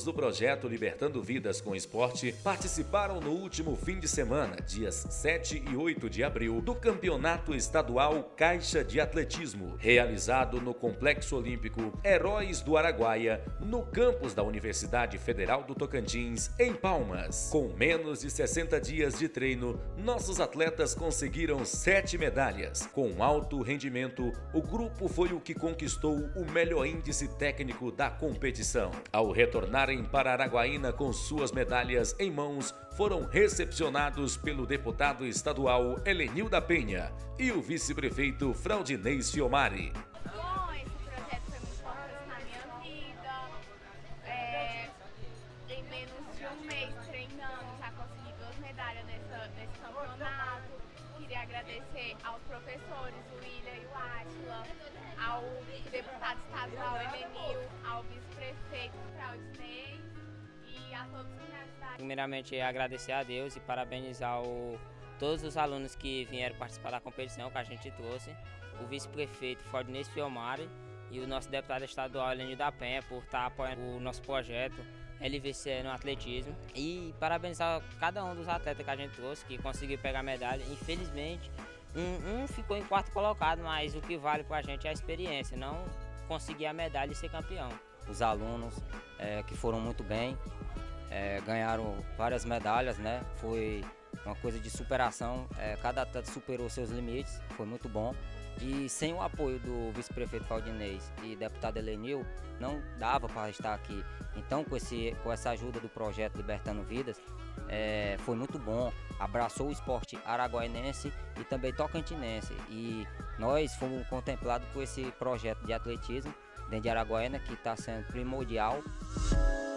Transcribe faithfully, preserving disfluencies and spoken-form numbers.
do projeto Libertando Vidas com Esporte participaram no último fim de semana, dias sete e oito de abril, do Campeonato Estadual Caixa de Atletismo, realizado no Complexo Olímpico Heróis do Araguaia, no campus da Universidade Federal do Tocantins, em Palmas. Com menos de sessenta dias de treino, nossos atletas conseguiram sete medalhas. Com alto rendimento, o grupo foi o que conquistou o melhor índice técnico da competição. Ao retornarem para Araguaína com suas medalhas em mãos, foram recepcionados pelo deputado estadual Helenil da Penha e o vice-prefeito Fraudinês Fiomari. Bom, esse projeto foi muito importante na minha vida. É, em menos de um mês treinando, já consegui duas medalhas nessa, nesse campeonato. Queria agradecer aos professores, o William e o Átila, ao deputado estadual Helenil, ao vice-prefeito Fraudinês e a todos que me ajudaram. Primeiramente, agradecer a Deus e parabenizar o, todos os alunos que vieram participar da competição que a gente trouxe, o vice-prefeito Fraudinês Fiomari e o nosso deputado estadual Helenil da Penha por estar apoiando o nosso projeto L V C no atletismo, e parabenizar cada um dos atletas que a gente trouxe que conseguiu pegar medalha. Infelizmente, um, um ficou em quarto colocado, mas o que vale pra gente é a experiência, não conseguir a medalha e ser campeão. Os alunos é, que foram muito bem, é, ganharam várias medalhas, né? Foi uma coisa de superação, é, cada atleta superou seus limites, foi muito bom. E sem o apoio do vice-prefeito Fraudinês e deputado Helenil, não dava para estar aqui. Então, com, esse, com essa ajuda do projeto Libertando Vidas, é, foi muito bom. Abraçou o esporte araguainense e também tocantinense. E nós fomos contemplados por esse projeto de atletismo dentro de Araguaína, que está sendo primordial.